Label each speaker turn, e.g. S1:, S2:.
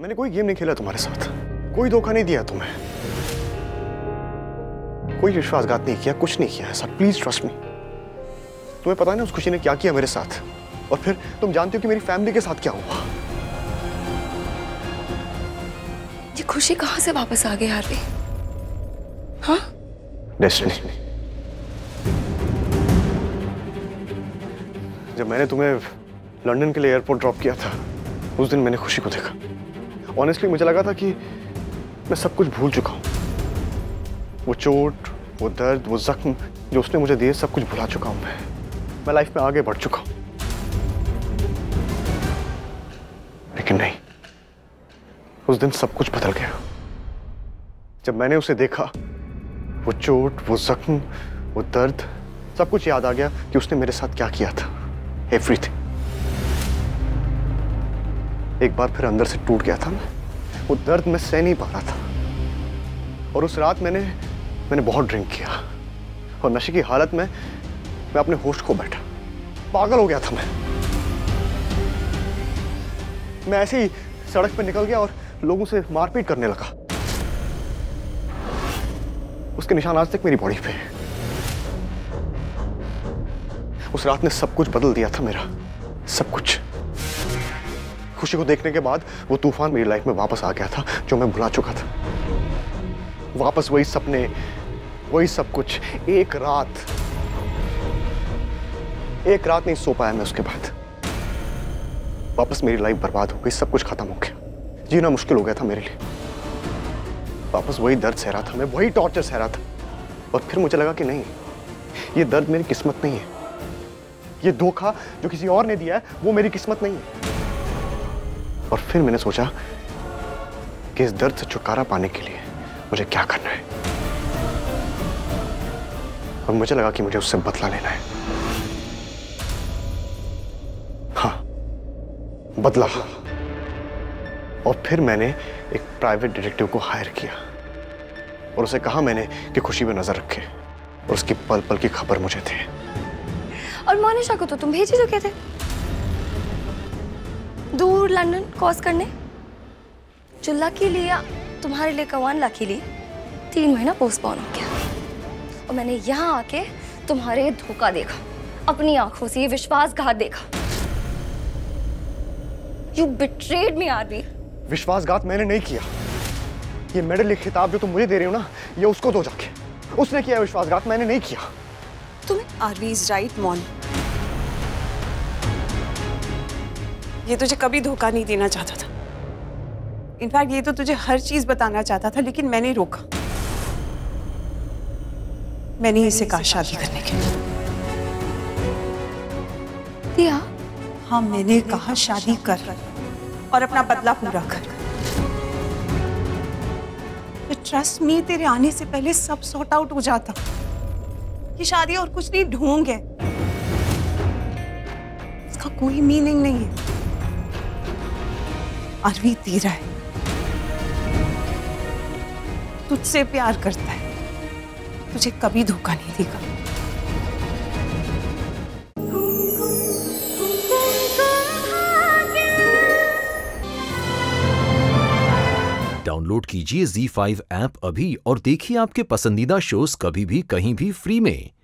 S1: मैंने कोई गेम नहीं खेला तुम्हारे साथ, कोई धोखा नहीं दिया तुम्हें, कोई विश्वासघात नहीं किया, कुछ नहीं किया ऐसा। Please trust me. तुम्हें पता है ना उस खुशी ने क्या किया मेरे साथ, और फिर तुम जानती हो कि मेरी फैमिली के साथ क्या हुआ।
S2: ये खुशी कहां से वापस आ गई हार्वी? हाँ?
S1: डेस्टिनी। जब मैंने तुम्हें लंदन के लिए एयरपोर्ट ड्रॉप किया था, उस दिन मैंने खुशी को देखा। ऑनेस्टली मुझे लगा था कि मैं सब कुछ भूल चुका हूं। वो चोट, वो दर्द, वो जख्म जो उसने मुझे दिए, सब कुछ भुला चुका हूं मैं लाइफ में आगे बढ़ चुका हूं। लेकिन नहीं, उस दिन सब कुछ बदल गया। जब मैंने उसे देखा, वो चोट, वो जख्म, वो दर्द, सब कुछ याद आ गया कि उसने मेरे साथ क्या किया था। एवरीथिंग। एक बार फिर अंदर से टूट गया था मैं। वो दर्द मैं सह नहीं पा रहा था। और उस रात मैंने बहुत ड्रिंक किया, और नशे की हालत में मैं अपने होश खो बैठा। पागल हो गया था मैं ऐसे ही सड़क पर निकल गया और लोगों से मारपीट करने लगा। उसके निशान आज तक मेरी बॉडी पे है। उस रात ने सब कुछ बदल दिया था मेरा, सब कुछ। खुशी को देखने के बाद वो तूफान मेरी लाइफ में वापस आ गया था जो मैं भुला चुका था। वापस वही सपने, वही सब कुछ। एक रात नहीं सो पाया मैं उसके बाद। वापस मेरी लाइफ बर्बाद हो गई, सब कुछ खत्म हो गया। जीना मुश्किल हो गया था मेरे लिए। वापस वही दर्द सह रहा था मैं, वही टॉर्चर सह रहा था। और फिर मुझे लगा कि नहीं, ये दर्द मेरी किस्मत नहीं है। ये धोखा जो किसी और ने दिया है, वो मेरी किस्मत नहीं है। और फिर मैंने सोचा कि इस दर्द से छुटकारा पाने के लिए मुझे क्या करना है। और मुझे लगा कि मुझे उससे बदला लेना है। हाँ, बदला। और फिर मैंने एक प्राइवेट डिटेक्टिव को हायर किया और उसे कहा मैंने कि खुशी पे नजर रखे, और उसकी पल पल की खबर मुझे थे।
S2: और मोनिशा को तो तुम भेज ही चुके थे दूर लंदन क्रॉस करने। जो लकीली या तुम्हारे लिए कवान लकीली 3 महीना पोस्टपोन हो गया। और मैंने यहाँ आके तुम्हारे धोखा देखा, अपनी आंखों से ये विश्वासघात देखा। You betrayed me, Aarvi.
S1: विश्वासघात मैंने नहीं किया। ये मेडल, ये खिताब जो तुम मुझे दे रहे हो ना, ये उसको दो जाके। उसने किया विश्वासघात, मैंने नहीं किया।
S3: तुम्हें आरवी इज राइट मॉन। ये तुझे कभी धोखा नहीं देना चाहता था। इनफैक्ट ये तो तुझे हर चीज बताना चाहता था, लेकिन मैंने रोका। मैंने इसे कहा शादी करने के लिए।
S2: दिया?
S3: हाँ, मैंने कहा शादी कर और अपना बदला पूरा कर। ट्रस्ट मी, तेरे आने से पहले सब सॉर्ट आउट हो जाता। ये शादी और कुछ नहीं, ढोंग है। इसका कोई मीनिंग नहीं है। आरवी तेरा है, तुझसे प्यार करता है, तुझे कभी धोखा नहीं देगा।
S4: डाउनलोड कीजिए ZEE5 ऐप अभी और देखिए आपके पसंदीदा शोज कभी भी कहीं भी फ्री में।